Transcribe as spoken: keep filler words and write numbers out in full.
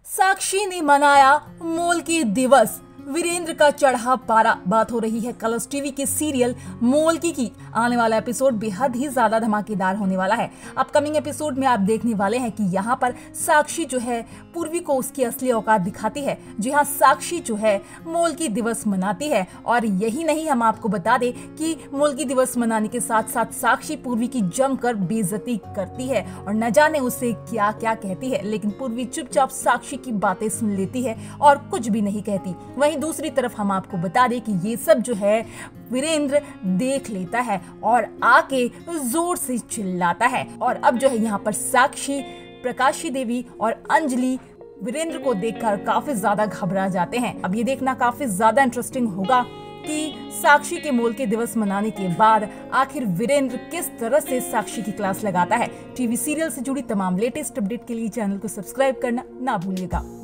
साक्षी ने मनाया मोल्की दिवस, वीरेंद्र का चढ़ा पारा। बात हो रही है कलर्स टीवी के सीरियल मोल्की की। आने वाला एपिसोड बेहद ही ज्यादा धमाकेदार होने वाला है। अपकमिंग एपिसोड में आप देखने वाले हैं कि यहाँ पर साक्षी जो है पूर्वी को उसकी असली औकात दिखाती है। जी हाँ, साक्षी जो है मोल्की दिवस मनाती है। और यही नहीं, हम आपको बता दें कि मोल्की दिवस मनाने के साथ साथ साक्षी पूर्वी की जमकर बेइज्जती करती है और न जाने उसे क्या क्या कहती है, लेकिन पूर्वी चुपचाप साक्षी की बातें सुन लेती है और कुछ भी नहीं कहती। वहीं दूसरी तरफ हम आपको बता दें कि ये सब जो है वीरेंद्र देख लेता है और आके जोर से चिल्लाता है। और अब जो है यहाँ पर साक्षी, प्रकाशी देवी और अंजलि वीरेंद्र को देखकर काफी ज्यादा घबरा जाते हैं। अब ये देखना काफी ज्यादा इंटरेस्टिंग होगा कि साक्षी के मोल्की दिवस मनाने के बाद आखिर वीरेंद्र किस तरह से साक्षी की क्लास लगाता है। टीवी सीरियल से जुड़ी तमाम लेटेस्ट अपडेट के लिए चैनल को सब्सक्राइब करना ना भूलिएगा।